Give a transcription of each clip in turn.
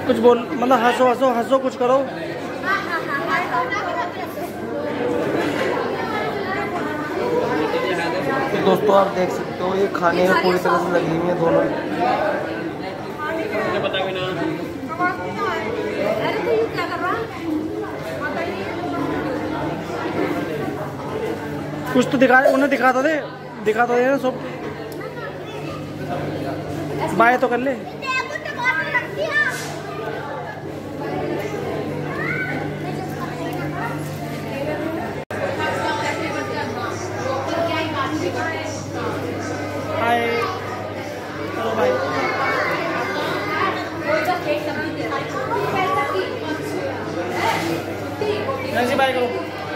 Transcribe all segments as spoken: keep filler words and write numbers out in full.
कुछ बोल, मतलब हंसो हंसो हंसो, कुछ करो। तो दोस्तों आप देख सकते हो ये खाने में पूरी तरह से लगी हुई है दोनों। कुछ तो दिखा, उन्हें दिखाता दे, दिखाता दे ना सब। बाय तो कर ले। हाय, चलो भाई। नैन्सी बाय करो।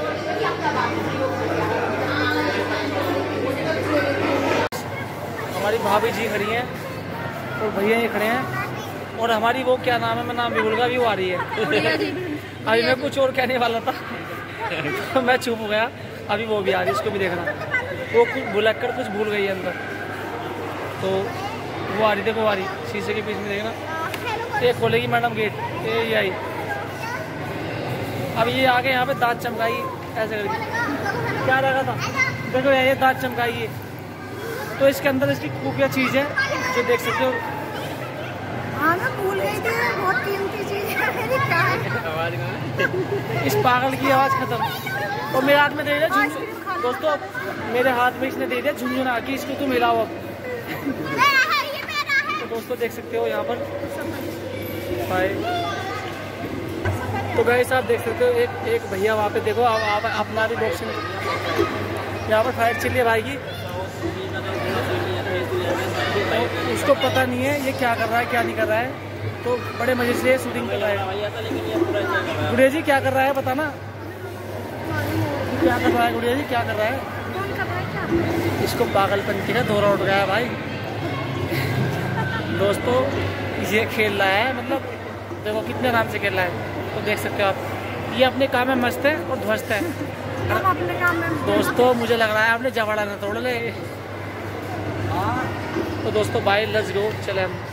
हमारी भाभी जी खड़ी हैं और भैया ये खड़े हैं, और हमारी वो क्या नाम है, मैं नाम भी भूल गया, अभी वो आ रही है। अभी मैं कुछ और कहने वाला था तो मैं चुप हो गया। अभी वो भी आ रही है, इसको भी देखना। वो कुछ भुलक कर कुछ भूल गई है अंदर, तो वो आ रही, देखो आ रही शीशे के पीछे में, देखना। ये खोलेगी मैडम गेट, ये ये आई। अब ये आगे यहाँ पे दांत चमकाई ऐसे करके, क्या लगा था, देखो ये दांत चमकाई है। तो इसके अंदर इसकी खुफिया चीज़ है जो देख सकते हो। हाँ मैं भूल गई थी, बहुत कीमती चीज़ है मेरी, क्या है? इस पागल की आवाज़ खत्म। और मेरे हाथ में दे दिया झुंझुन, दोस्तों मेरे हाथ में इसने दे दिया झुंझुना की, इसको तुम हिलाओ अब। तो दोस्तों देख सकते हो यहाँ पर भाई। तो गाइस आप देख सकते हो एक एक भैया वहाँ पे देखो, आप, आप अपना भी बॉक्सिंग यहाँ पर फाइट चल रही है भाई की। तो उसको पता नहीं है ये क्या कर रहा है क्या नहीं कर रहा है, तो बड़े मजे से शूटिंग कर रहा है। गुड़िया जी क्या कर रहा है बताना, क्या कर रहा है गुड़िया जी, क्या कर रहा है? इसको पागलपन की ना दौरा उठ गया है भाई। दोस्तों ये खेल रहा है, मतलब देखो कितने आराम से खेल रहा है। तो देख सकते हो आप, ये अपने काम में मस्त है और ध्वस्त है। हम अपने काम में दोस्तों मुझे लग रहा है आपने जवाड़ा ना तोड़ ले। तो दोस्तों बाय, लेट्स गो, चले हम।